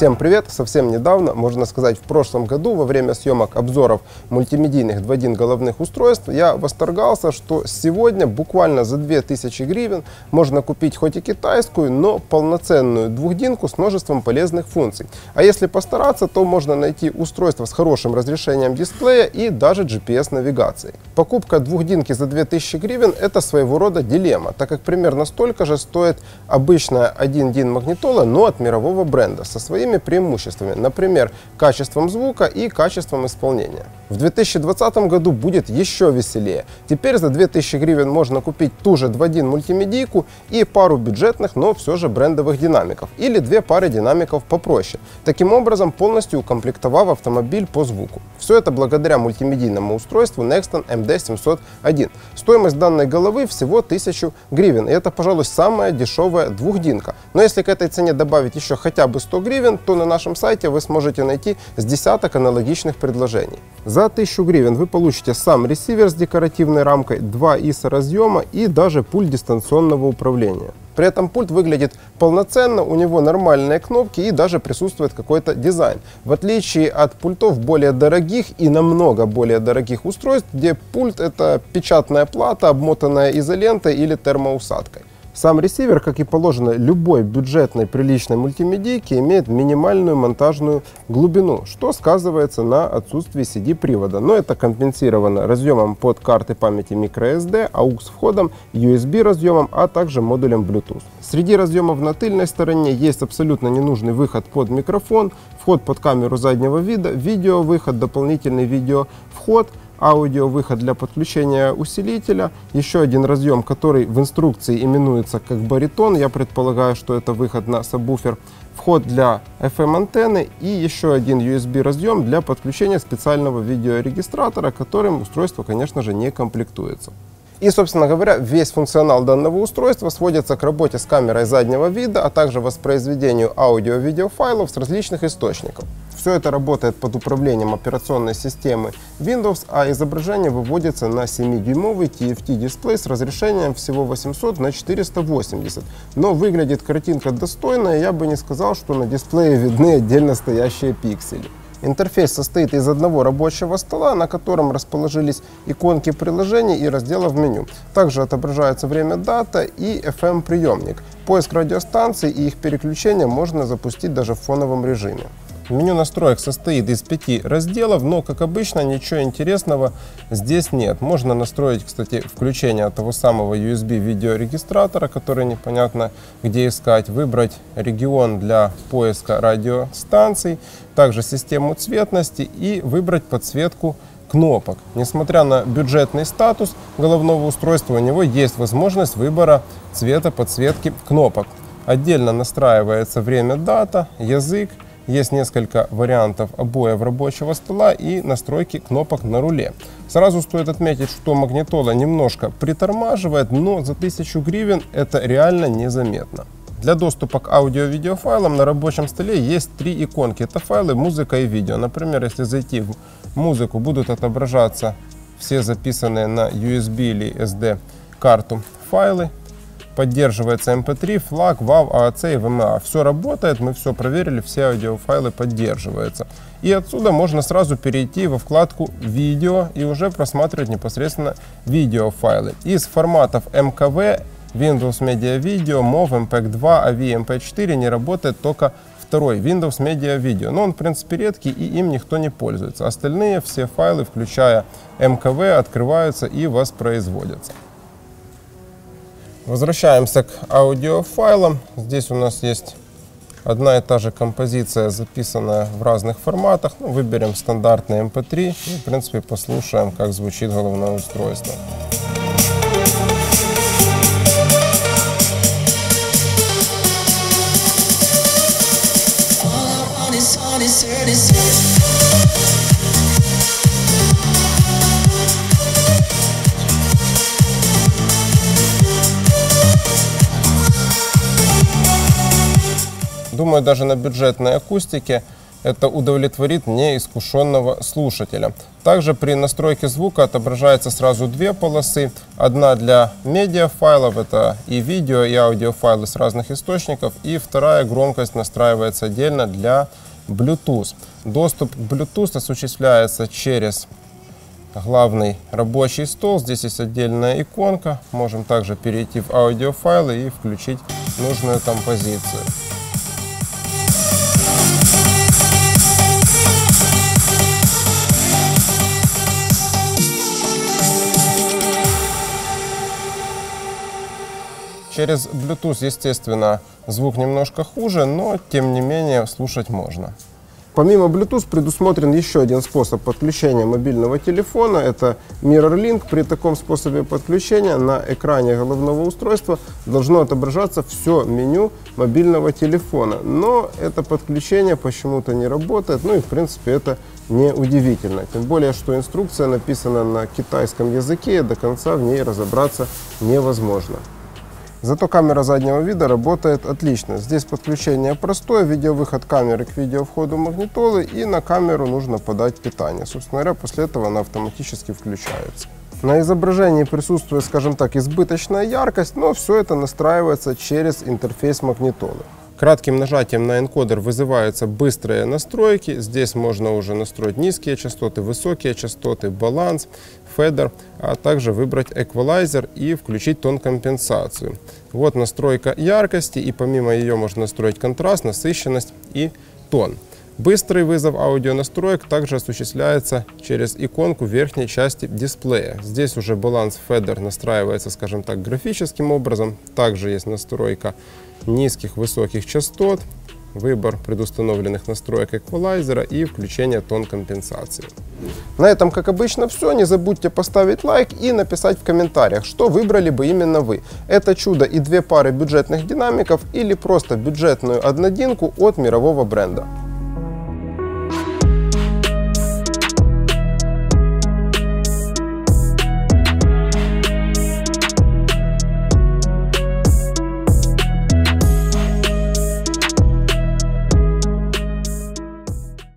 Всем привет! Совсем недавно, можно сказать, в прошлом году, во время съемок обзоров мультимедийных 2.1 головных устройств, я восторгался, что сегодня буквально за 2000 гривен можно купить хоть и китайскую, но полноценную двухдинку с множеством полезных функций. А если постараться, то можно найти устройство с хорошим разрешением дисплея и даже GPS-навигацией. Покупка двухдинки за 2000 гривен – это своего рода дилемма, так как примерно столько же стоит обычная 1 магнитола, но от мирового бренда, со своими преимуществами, например, качеством звука и качеством исполнения. В 2020 году будет еще веселее. Теперь за 2000 гривен можно купить ту же 2.1 мультимедийку и пару бюджетных, но все же брендовых динамиков, или две пары динамиков попроще, таким образом полностью укомплектовав автомобиль по звуку. Все это благодаря мультимедийному устройству Nexton MD701. Стоимость данной головы всего 1000 гривен, и это, пожалуй, самая дешевая двухдинка. Но если к этой цене добавить еще хотя бы 100 гривен, то на нашем сайте вы сможете найти с десяток аналогичных предложений. За 1000 гривен вы получите сам ресивер с декоративной рамкой, 2 ISO разъема и даже пульт дистанционного управления. При этом пульт выглядит полноценно, у него нормальные кнопки и даже присутствует какой-то дизайн. В отличие от пультов более дорогих и намного более дорогих устройств, где пульт — это печатная плата, обмотанная изолентой или термоусадкой. Сам ресивер, как и положено любой бюджетной приличной мультимедийке, имеет минимальную монтажную глубину, что сказывается на отсутствии CD-привода. Но это компенсировано разъемом под карты памяти microSD, AUX-входом, USB-разъемом, а также модулем Bluetooth. Среди разъемов на тыльной стороне есть абсолютно ненужный выход под микрофон, вход под камеру заднего вида, видеовыход, дополнительный видеовход, аудиовыход для подключения усилителя, еще один разъем, который в инструкции именуется как баритон, я предполагаю, что это выход на сабвуфер, вход для FM-антенны и еще один USB разъем для подключения специального видеорегистратора, которым устройство, конечно же, не комплектуется. И, собственно говоря, весь функционал данного устройства сводится к работе с камерой заднего вида, а также воспроизведению аудио-видеофайлов с различных источников. Все это работает под управлением операционной системы Windows, а изображение выводится на 7-дюймовый TFT-дисплей с разрешением всего 800 на 480. Но выглядит картинка достойно, и я бы не сказал, что на дисплее видны отдельно стоящие пиксели. Интерфейс состоит из одного рабочего стола, на котором расположились иконки приложений и разделов меню. Также отображается время, дата и FM-приемник. Поиск радиостанций и их переключение можно запустить даже в фоновом режиме. Меню настроек состоит из 5 разделов, но, как обычно, ничего интересного здесь нет. Можно настроить, кстати, включение того самого USB-видеорегистратора, который непонятно где искать, выбрать регион для поиска радиостанций, также систему цветности и выбрать подсветку кнопок. Несмотря на бюджетный статус головного устройства, у него есть возможность выбора цвета подсветки кнопок. Отдельно настраивается время, дата, язык. Есть несколько вариантов обоев рабочего стола и настройки кнопок на руле. Сразу стоит отметить, что магнитола немножко притормаживает, но за 1000 гривен это реально незаметно. Для доступа к аудио-видеофайлам на рабочем столе есть 3 иконки. Это файлы, музыка и видео. Например, если зайти в музыку, будут отображаться все записанные на USB или SD карту файлы. Поддерживается MP3, FLAC, WAV, AAC и VMA. Все работает, мы все проверили, все аудиофайлы поддерживаются. И отсюда можно сразу перейти во вкладку «Видео» и уже просматривать непосредственно видеофайлы. Из форматов MKV, Windows Media Video, MOV, MPEG-2, AV, MP4 не работает только второй Windows Media Video. Но он, в принципе, редкий и им никто не пользуется. Остальные все файлы, включая MKV, открываются и воспроизводятся. Возвращаемся к аудиофайлам. Здесь у нас есть одна и та же композиция, записанная в разных форматах. Выберем стандартный MP3 и, в принципе, послушаем, как звучит головное устройство. Думаю, даже на бюджетной акустике Это удовлетворит неискушенного слушателя. Также при настройке звука отображается сразу две полосы. Одна для медиафайлов, это и видео, и аудиофайлы с разных источников. И вторая громкость настраивается отдельно для Bluetooth. Доступ к Bluetooth осуществляется через главный рабочий стол. Здесь есть отдельная иконка. Можем также перейти в аудиофайлы и включить нужную композицию. Через Bluetooth, естественно, звук немножко хуже, но тем не менее слушать можно. Помимо Bluetooth предусмотрен еще один способ подключения мобильного телефона. Это MirrorLink. При таком способе подключения на экране головного устройства должно отображаться все меню мобильного телефона. Но это подключение почему-то не работает. Ну и в принципе это не удивительно. Тем более, что инструкция написана на китайском языке, и до конца в ней разобраться невозможно. Зато камера заднего вида работает отлично. Здесь подключение простое, видеовыход камеры к видеовходу магнитолы, и на камеру нужно подать питание. Собственно говоря, после этого она автоматически включается. На изображении присутствует, скажем так, избыточная яркость, но все это настраивается через интерфейс магнитолы. Кратким нажатием на энкодер вызываются быстрые настройки. Здесь можно уже настроить низкие частоты, высокие частоты, баланс, федер, а также выбрать эквалайзер и включить тон-компенсацию. Вот настройка яркости, и помимо ее можно настроить контраст, насыщенность и тон. Быстрый вызов аудионастроек также осуществляется через иконку верхней части дисплея. Здесь уже баланс федер настраивается, скажем так, графическим образом. Также есть настройка низких, высоких частот, выбор предустановленных настроек эквалайзера и включение тон-компенсации. На этом, как обычно, все. Не забудьте поставить лайк и написать в комментариях, что выбрали бы именно вы. Это чудо и две пары бюджетных динамиков или просто бюджетную однодинку от мирового бренда.